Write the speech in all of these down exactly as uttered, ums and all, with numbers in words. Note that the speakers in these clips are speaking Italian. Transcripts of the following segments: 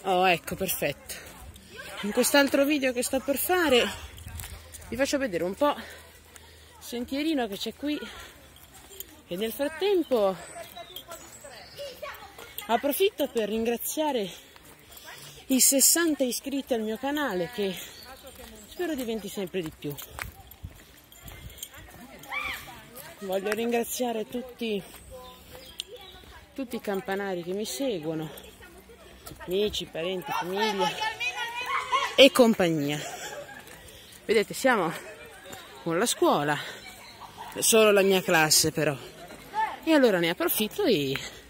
Oh, ecco, perfetto. In quest'altro video che sto per fare vi faccio vedere un po' il sentierino che c'è qui, e nel frattempo approfitto per ringraziare i sessanta iscritti al mio canale, che spero diventi sempre di più. Voglio ringraziare tutti, tutti i campanari che mi seguono, amici, parenti, famiglia e compagnia. Vedete, siamo con la scuola, solo la mia classe però, e allora ne approfitto e,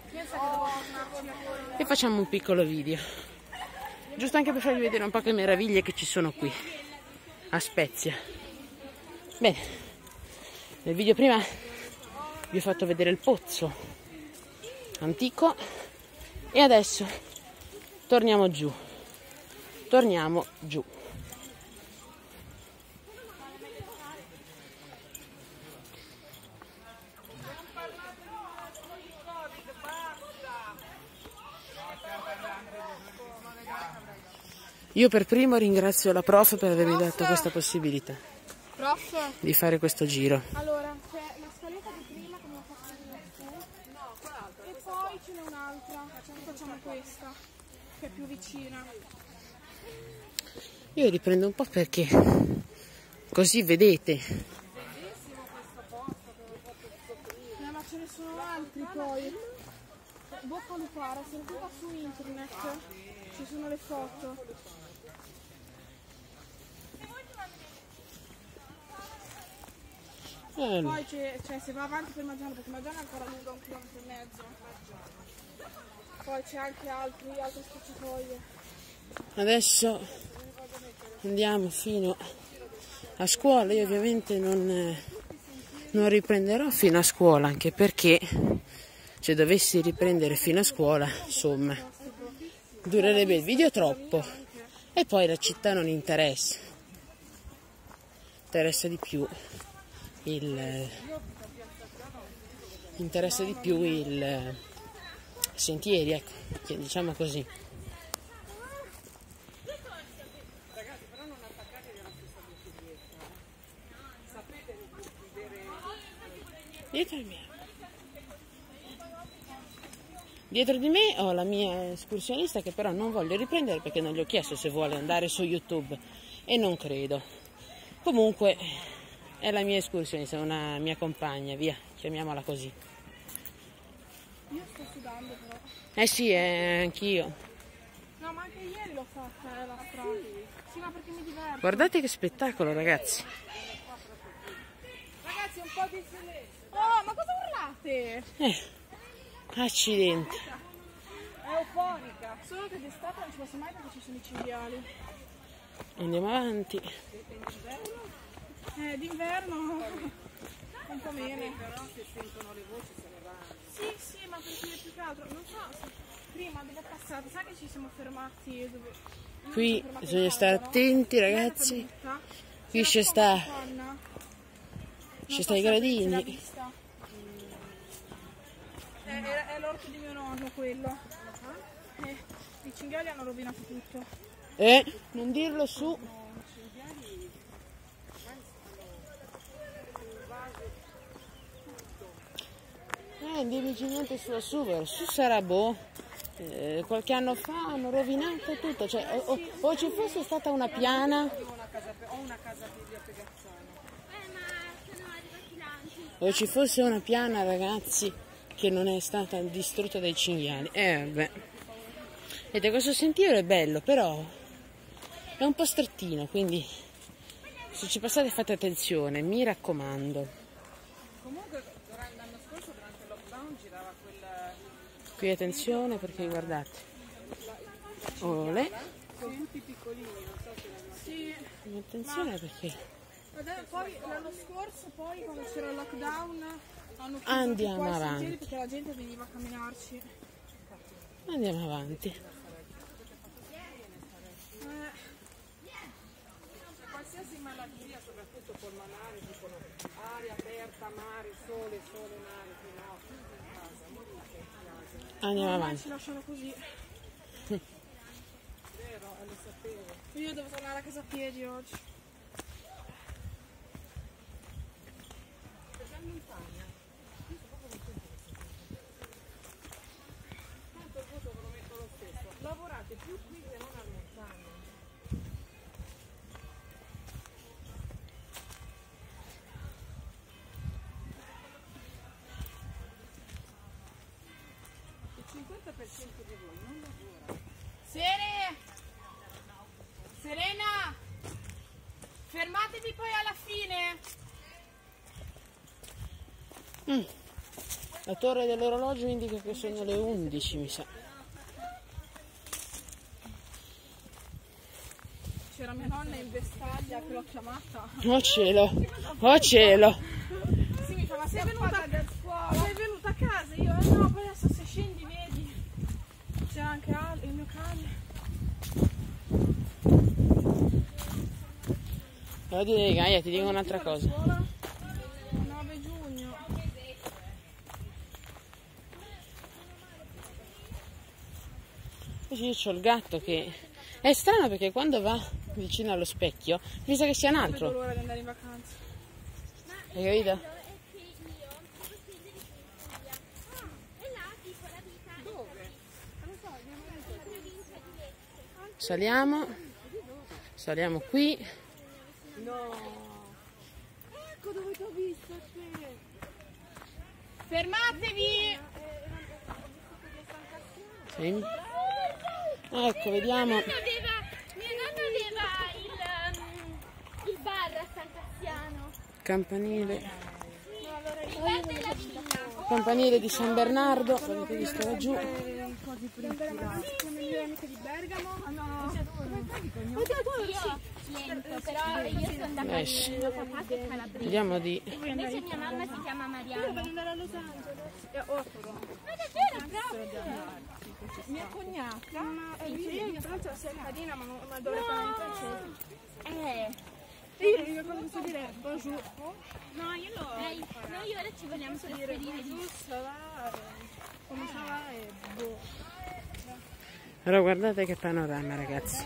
e facciamo un piccolo video, giusto anche per farvi vedere un po' che meraviglie che ci sono qui a Spezia. Bene, nel video prima vi ho fatto vedere il pozzo antico e adesso torniamo giù, torniamo giù. Io per primo ringrazio la prof per avermi dato questa possibilità Prof. di fare questo giro. Allora, c'è la scaletta di prima come ho fatto io, e poi ce n'è un'altra, facciamo questa, che è più vicina. Io riprendo un po' perché così vedete. Bellissimo questo posto che avevo fatto tutto prima. Eh, ma ce ne sono altri poi. Bocca Lupara, se va su internet, ci sono le foto. Eh, Poi c'è, cioè, se va avanti per Maggiano, perché Maggiano è ancora lunga un chilometro e mezzo. Poi c'è anche altri, altre scorciatoie. adesso andiamo fino a scuola. Io ovviamente non, eh, non riprenderò fino a scuola, anche perché se dovessi riprendere fino a scuola, insomma, durerebbe il video troppo e poi la città non interessa. Interessa di più il interessa di più il sentieri, ecco, diciamo così. Dietro di me. Dietro di me ho la mia escursionista, che però non voglio riprendere perché non gli ho chiesto se vuole andare su YouTube e non credo. Comunque è la mia escursionista, una mia compagna, via, chiamiamola così. Io sto sudando però. Eh sì, eh, anch'io. No, ma anche ieri l'ho fatta, eh, la strada. Sì, ma perché mi diverto. Guardate che spettacolo, ragazzi. Ragazzi, un po' di silenzio. Oh, ma cosa urlate? Eh, accidenti. È eufonica. Solo che d'estate non ci posso mai perché ci sono i cinghiali. Andiamo avanti. Eh, d'inverno un po' meno. Però se sentono le voci se ne vanno. Sì, sì, ma perché più che altro, non so, se prima dove è passato, sai che ci siamo fermati dove... Qui bisogna stare attenti, ragazzi. Qui c'è sta, c'è sta i gradini. È, è, è l'orto di mio nonno quello. Eh, i cinghiali hanno rovinato tutto. Eh, non dirlo su. Eh, non dirmi niente sulla Suver. Su sarà boh. Eh, qualche anno fa hanno rovinato tutto. Cioè, o, o, o ci fosse stata una piana. O ci fosse una piana, ragazzi, che non è stata distrutta dai cinghiali. Eh, vabbè. Vedete, questo sentiero è bello, però è un po' strettino, quindi se ci passate fate attenzione, mi raccomando. Comunque l'anno scorso durante il lockdown girava quel... Qui attenzione perché guardate. Olè. Sono tutti piccolini, non so se l'hanno... Sì. Attenzione ma... perché... Poi l'anno scorso, poi quando c'era il lockdown, hanno chiuso andiamo avanti perché la gente veniva a camminarci. Andiamo avanti. Eh. Qualsiasi malattia, soprattutto polmonare, dicono aria aperta, mare, sole, sole, mare, no, in casa, morite in casa. Andiamo no, avanti. Ci lasciano così. Io devo tornare a casa a piedi oggi. Lavorate più qui che non al montagna. Il cinquanta per cento di voi non lavora. Sere! Serena! Fermatevi poi alla fine! Mm. La torre dell'orologio indica che sono le undici, mi sa. C'era mia nonna in vestaglia che l'ho chiamata. Oh cielo, oh cielo. Sì, mi fa, ma sei venuta, sei venuta a casa? Io, eh no, poi adesso se scendi vedi. C'è anche Al, il mio cane. Oddio, Gaia, ti dico un'altra cosa. nove giugno. Io c'ho il gatto che è strano perché quando va vicino allo specchio mi sa che sia un Non vedo altro. l'ora di andare in vacanza. Hai capito? Saliamo. Saliamo qui. No. Ecco dove ti ho visto te. Fermatevi! Sì. Ecco, vediamo. Mia nonna aveva il, um, il bar a San Cassiano. Campanile. Il bar della villa. Campanile di San Bernardo. L'avete visto laggiù. Come le amiche di Bergamo? Ah no. Io niente, però io sono andata Eh, sì. con mio papà che è calabrese. Vediamo di. Invece mia mamma si chiama Mariana. Devo andare a Los Angeles. E Otto. Ma davvero proprio? Mia cognata. Ma eh, io in Francia sei carina, ma, non, ma dovrei parlare in francese. Eh. E io l'unica cosa che so dire è bonjour. No, io lo. Lei, noi ora ci vogliamo trasferire di Bonjour, ça va? Come ça va? E boh. Allora guardate che panorama, ragazzi.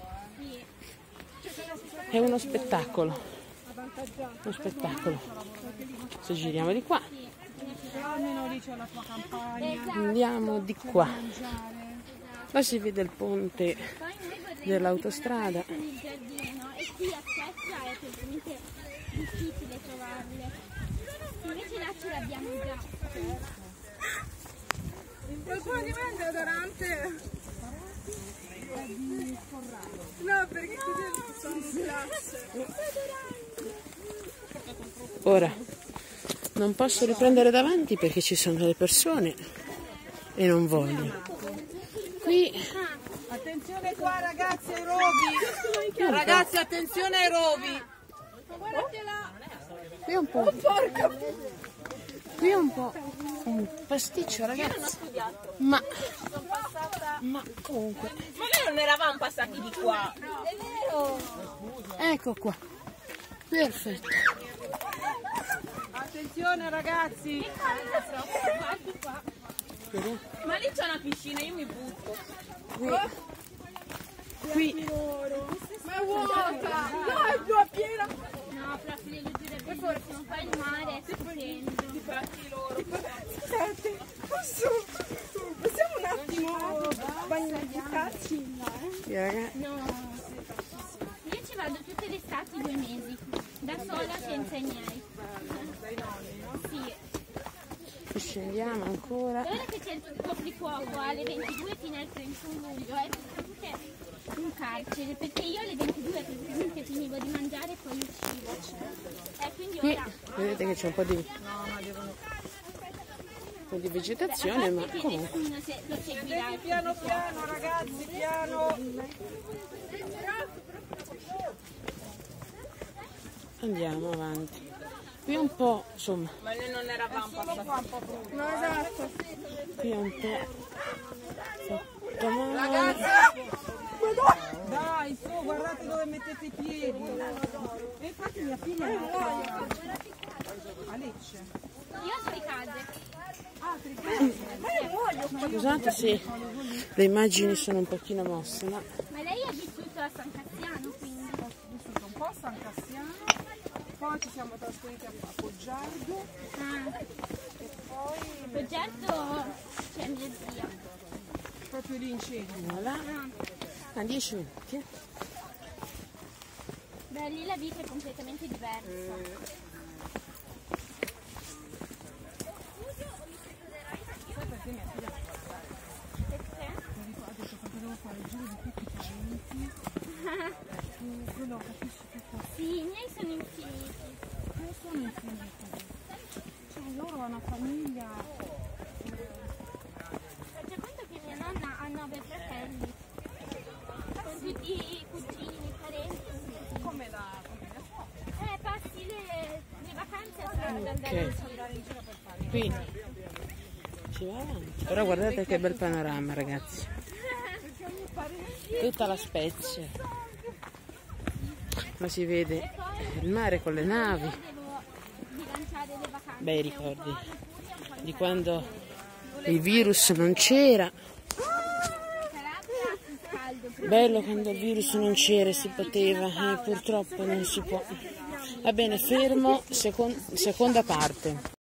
È uno spettacolo. Uno spettacolo. Se giriamo di qua. Però almeno lì c'è la tua campagna. Andiamo di qua. Là si vede il ponte dell'autostrada. con il giardino e qui a Sessa è totalmente difficile trovarle. Invece là ce l'abbiamo già. Qualcuno di me è deodorante? No, perché così sono in classe. Ora non posso riprendere davanti perché ci sono delle persone e non voglio. Qui Attenzione qua ragazzi ai rovi. Ragazzi attenzione ai rovi. qui è un po'. Qui è un po' un pasticcio, ragazzi. Ma ma comunque. Ma noi non eravamo passati di qua. Ecco qua. Perfetto. Attenzione ragazzi. Vediamo. Ma lì c'è una piscina, io mi butto. Qui Ma è vuota! No, è più a piena! No, proprio le giurerebbe forse un po' il mare è stupendo. Senti, posso, possiamo un attimo bagnificarci? ragazzi. No. Io ci vado tutte le estati due mesi, da sola senza i miei. Sì. Scendiamo ancora. Ora che c'è il coprifuoco alle ventidue fino al trentuno luglio è praticamente un carcere, perché io alle ventidue praticamente finivo di mangiare e poi uscivo. E quindi Qui ora vedete che c'è un po' di, un po' di vegetazione, ma che comunque. nessuno se, lo seguirà. Piano piano ragazzi, piano. Andiamo avanti. Qui è un po', insomma, Ma noi non eravamo passati. No, esatto. qui è un po' sotto mare. Dai, su, guardate dove mettete i piedi. E infatti mia figlia è a Lecce. Io ho tre case. Scusate se le immagini sono un pochino mosse, ma... Ma lei ha vissuto a San Cassiano, quindi? Ho vissuto un po' a San Cassiano, poi ci siamo trasferiti a Poggiardo Ah, e poi a Poggiardo c'è mia zia. proprio lì in centro. Voilà. Ah, A dieci minuti. beh, lì la vita è completamente diversa. Sai perché mia figlia si fa stare? Perché? Mi ricordo che quando devo fare il giro di tutti i parenti, tu quello capisci tutto. Sì, i miei sono infiniti. Non sono infiniti. Cioè loro hanno una famiglia. Faccio conto che mia nonna ha nove fratelli, con tutti i cugini, parenti. Come la famiglia sua. Eh, passi le, le vacanze a strada ad andare Ok. in giro. Andare in giro per fare. Qui si va avanti. Però guardate che bel panorama, ragazzi. Tutta la Spezia. Ma si vede il mare con le navi. Devo bilanciare le vacanze. Bei ricordi di quando il virus non c'era. Calabria, caldo. Bello quando il virus non c'era e si poteva, e purtroppo non si può. Va bene, fermo, secon- seconda parte.